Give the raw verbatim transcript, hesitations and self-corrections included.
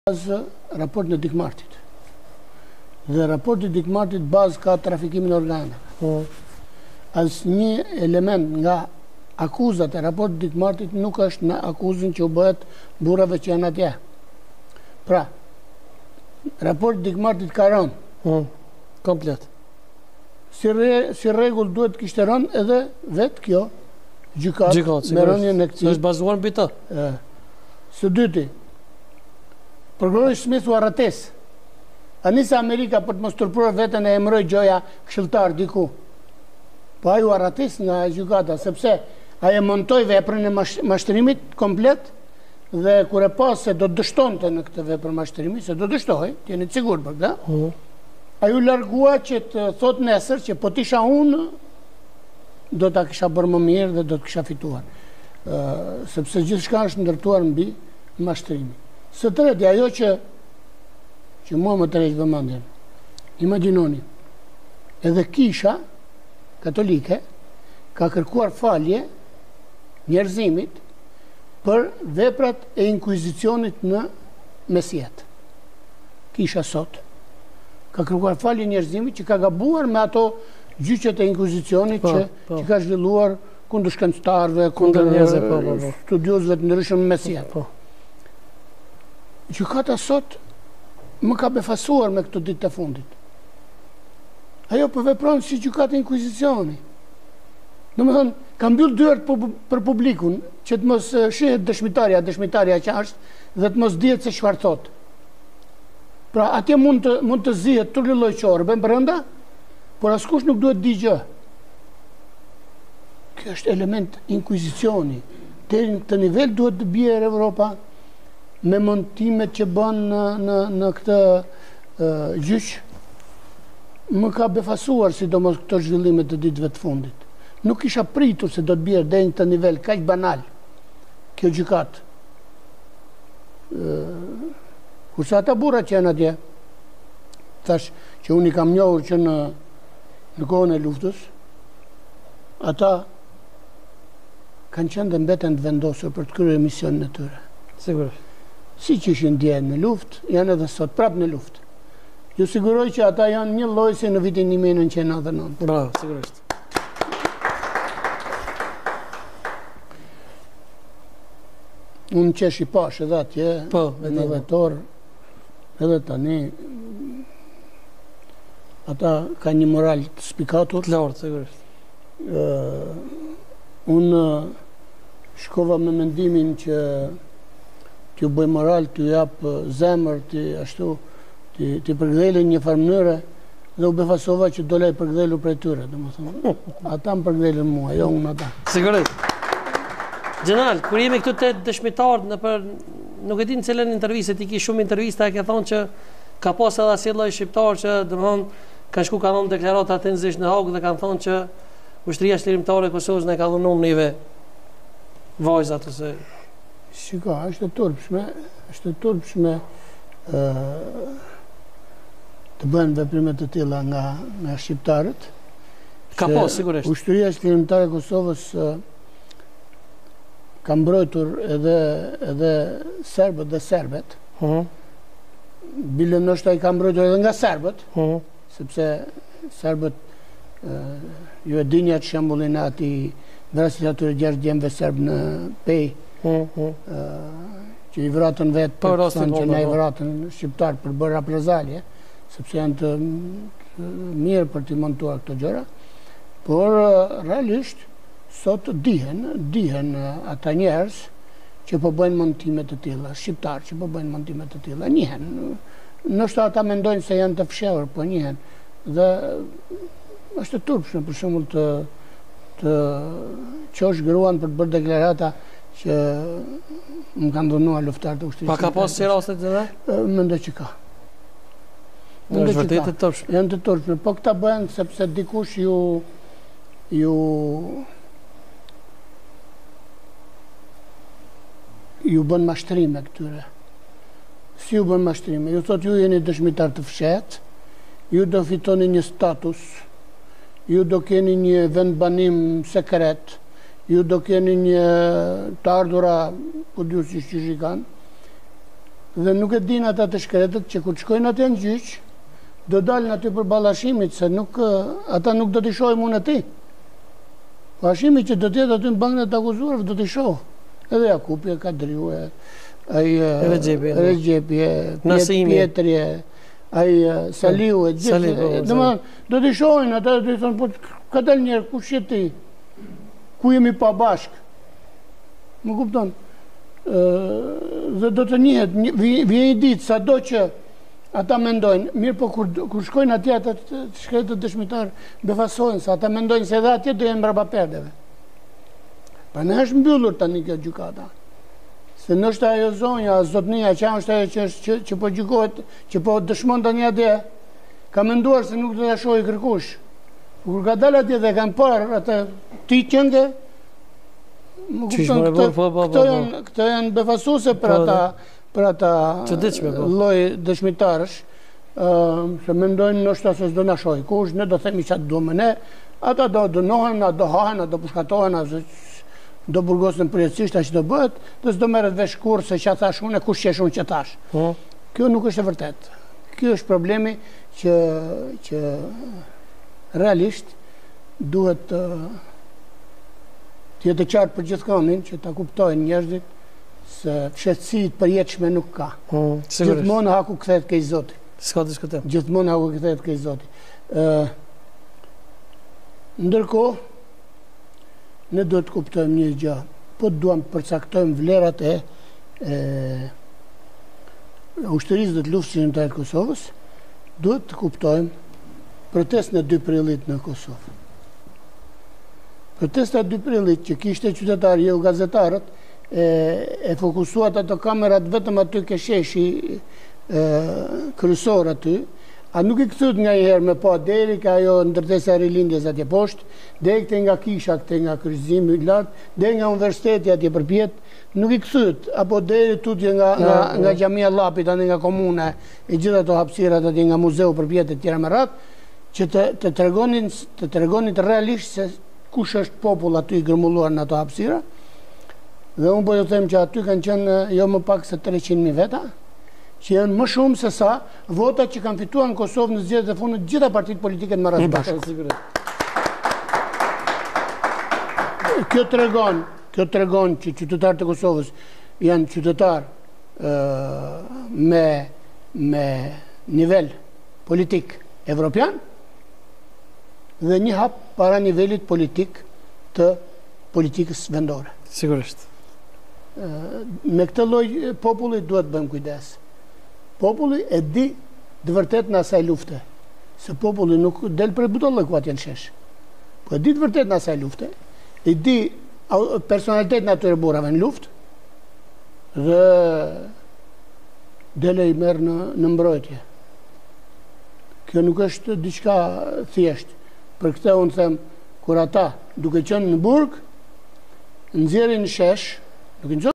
bazë raportin e Dikmartit. Dhe raporti i Dikmartit bazë ka trafikimin organeve. Mm. Asnjë element nga akuzat e raportit Dikmartit nuk është në akuzën që u bëhet burrave që janë atje. Pra, raporti Dikmartit ka rënë. Mm. Komplet. Si, re, si regull duhet kishte rënë edhe vetë kjo gjykat me rënien e këtij. Është bazuar mbi të. Së dyti, prokurori Smith u arretes. A nisa Amerika për të mos turpruar veten e emëroi gjoja këshilltar diku. Po ai u arretes nga gjykata sepse ai e montoi veprën e mashtrimit komplet dhe kur e pa se do të dështonte në këtë vepër mashtrimi, se do dështoi, jeni të sigurt për këtë. Mm. Ai u largua që të thot nesër që po tisha unë do ta kisha bërë më mirë dhe do të kisha fituar. Uh, sepse gjithçka është ndërtuar mbi mashtrimin. Së treti, ajo që që mua më tërheq vëmendjen. Imagjinoni, edhe kisha katolike ka kërkuar falje njerëzimit për veprat e inkvizicionit në Mesjet. Kisha sot ka kërkuar falje njerëzimit që ka gabuar me ato gjyqet e inkvizicionit po, që, po. që ka zhvilluar kundër shkencëtarëve, kundër njerëzve, po, po, po. studiosëve të ndryshëm në Mesjet. Po. Gjykata sot më ka befasuar me këto ditë të fundit. Ajo po vepron si gjykata inkvizicioni. Domethënë, ka mbyll dyert për publikun që të mos shihet dëshmitarja, dëshmitarja që është dhe të mos dihet se çfarë thot. Pra atje mund të mund të zihet të lloj qorbe brenda, por askush nuk duhet di gjë. Kjo është element inkvizicioni. Deri në këtë nivel duhet të bjerë Evropa me montimet që bën në, në, në këtë uh, gjyq. Më ka befasuar sidomos këto zhvillime të ditëve të fundit. Nuk isha pritur se do të bjerë deri në këtë nivel kaq banal kjo gjykat. Uh, kurse ata burra që janë atje, thash që unë i kam njohur që në, në kohën e luftës, ata kanë qenë dhe mbeten të vendosur për të kryer misionin e tyre. Sigurisht. Si që ishin dje në luftë, janë edhe sot prapë në luftë. Ju siguroj që ata janë një lloj si në vitin një mijë e nëntëqind e nëntëdhjetë e nëntë. Bravo, sigurisht. Unë qesh i pash edhe atje, po, në vetor, edhe tani, ata ka një moral të spikatur. Të lartë, sigurisht. Uh, unë shkova me mendimin që t'ju bëj moral, t'ju jap zemër, t'i ashtu, t'i, t'i përgdhelin një farë mënyre dhe u befasova që dole i përgdhelu prej tyre, domethënë. Ata më përgdhelin mua, jo unë ata. Sigurisht. Gjeneral, kur jemi këtu të dëshmitarë në për, nuk e di në cilën interviste, ti ki shumë intervista e ke thonë që ka pas edhe asnjë lloj shqiptar që domethënë kanë shku kanë dhënë deklarata tenzish në Hagë dhe kanë thonë që ushtria shlirimtare e Kosovës ne ka dhënë nive vajzat ose Shiko, është e turpshme, është e turpshme uh, të bëhen veprime të tilla nga, nga shqiptarët. Ka pas, sigurisht. Ushtria shlirimtare e Kosovës uh, ka mbrojtur edhe, edhe serbët dhe serbet. Uh -huh. Bile ndoshta i ka mbrojtur edhe nga serbët, uh -huh. sepse serbët uh, ju e dini atë shembullin e atij vrasit atyre gjashtë djemve serb në Pej. Mm, mm. Uh, që i vratën vetë për të thënë që ne i vratën shqiptar për bërë reprezalje, sepse janë të, të mirë për të montuar këto gjëra, por uh, realisht sot dihen, dihen uh, ata njerëz që po bëjnë montime të tilla, shqiptar që po bëjnë montime të tilla, njihen. Ndoshta ata mendojnë se janë të fshehur, po njihen. Dhe është e turpshme për shembull të të qosh gruan për të bërë deklarata që më kanë dhunuar luftar të ushtrisë. Pa ka pas si raste të dhe? Mendoj që ka. Mendoj që ka. Të turpshme. Janë të turpshme, po këta bëhen sepse dikush ju ju ju bën mashtrime këtyre. Si ju bën mashtrime? Ju thot ju jeni dëshmitar të fsheht, ju do fitoni një status, ju do keni një vendbanim sekret, ju do keni një të ardhura, po dy si që shikan, Dhe nuk e din ata të shkretët që kur të shkojnë atë në gjyq, do dalin aty për ballashimit, se nuk, ata nuk do t'i shohim unë e ti. Ballashimi që do t'jetë aty në bankën e të akuzuarve do t'i shoh. Edhe Jakupi, Kadriu, ai Recep, Pietri, ai Saliu, e gjithë. Domethënë, do t'i shohin ata, do t'i thonë, po ka dalë njerë, kush je ti? Ku jemi pa bashkë? Më kupton? Dhe do të njihet, vjen i ditë, sa do që ata mendojnë, mirë po kur, kur shkojnë atje ata të shkretët dëshmitar befasohen, se ata mendojnë se edhe atje do jenë mbrapa perdeve. Pa ne është mbyllur tani kjo gjykata. Se nështë ajo zonja, zotnia, që është ajo që, që, që po gjykohet, që po dëshmon tani atje, ka menduar se nuk do të shohë kërkush. Kur ka dalë atje dhe kanë parë atë ti qënde, më kupton, këto janë, këto janë befasuese për ata, për ata lloj dëshmitarësh, se mendojnë nështë se s'do na shohë kush, ne do themi çfarë duam ne, ata do dënohen, do hahen, do pushkatohen, do burgosen përjetësisht që do bëhet, dhe s'do merret vesh kurrë se çfarë thash unë, kush qesh unë që thash. Kjo nuk është e vërtetë. Ky është problemi që që realisht duhet të jetë qartë për gjithkonin, që ta kuptojnë njerëzit se fshehtësitë përjetshme nuk ka. Gjithmonë haku kthehet keq Zoti. S'ka diskutim. Gjithmonë haku kthehet keq Zoti. Ë Ndërkohë, ne duhet të kuptojmë një gjë, po duam të përcaktojmë vlerat e, e ushtërisë dhe të luftës shqiptare të Kosovës, duhet të kuptojmë protestën e dy prillit në Kosovë. Protesta e dy prillit që kishte qytetarë, jo gazetarët, e, e fokusuat ato kamerat vetëm aty ke sheshi e, kryesor aty, a nuk i këthyt nga i herë me pa deri ka ajo ndërtesa e rilindjes atje poshtë, deri këte nga kisha, këte nga kryqëzimi i lartë, deri nga universiteti atje përpjet, nuk i këthyt, apo deri tutje nga, nga, nga Gjamia Llapit, anë nga komune, e gjitha ato hapësirat atje nga muzeu përpjet e tjera me radhë, që të, të tregonin, të tregonin realisht se kush është popull aty i gërmulluar në ato hapësira, dhe unë po ju them që aty kanë qenë jo më pak se treqind mijë veta, që janë më shumë se sa votat që kanë fituar në Kosovë në zgjedhjet e fundit gjitha partitë politike në marrë bashkë. Kjo tregon, kjo tregon që qytetarët e Kosovës janë qytetarë me me nivel politik evropian dhe një hap para nivelit politik të politikës vendore. Sigurisht. Me këtë lloj populli duhet bëjmë kujdes. Populli e di dë vërtet në asaj lufte, se populli nuk del për e butollë ku atje në shesh. Po e di dë vërtet në asaj lufte, e di personalitet në atyre burrave në luft, dhe dele i merë në, në mbrojtje. Kjo nuk është diçka thjesht. Për këtë unë them, kur ata duke qenë në burg, nxjerrin në shesh, duke